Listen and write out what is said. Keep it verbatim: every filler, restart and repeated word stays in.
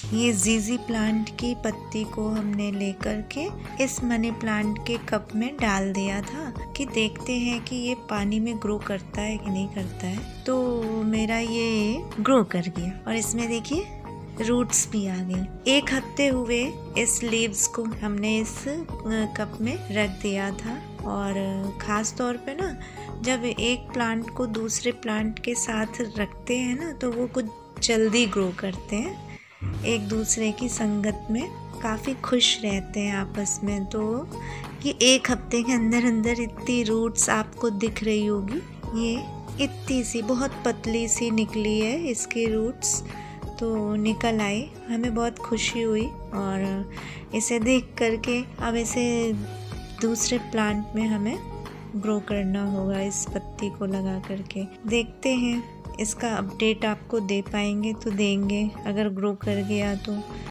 ये जीजी प्लांट की पत्ती को हमने लेकर के इस मनी प्लांट के कप में डाल दिया था कि देखते हैं कि ये पानी में ग्रो करता है कि नहीं करता है। तो मेरा ये ग्रो कर गया और इसमें देखिए रूट्स भी आ गई। एक हफ्ते हुए इस लीव्स को हमने इस कप में रख दिया था। और ख़ास तौर पे ना जब एक प्लांट को दूसरे प्लांट के साथ रखते हैं ना तो वो कुछ जल्दी ग्रो करते हैं, एक दूसरे की संगत में काफ़ी खुश रहते हैं आपस में। तो ये एक हफ्ते के अंदर अंदर इतनी रूट्स आपको दिख रही होगी, ये इतनी सी बहुत पतली सी निकली है इसकी रूट्स, तो निकल आई। हमें बहुत खुशी हुई और इसे देख करके अब इसे दूसरे प्लांट में हमें ग्रो करना होगा। इस पत्ती को लगा करके देखते हैं, इसका अपडेट आपको दे पाएंगे तो देंगे, अगर ग्रो कर गया तो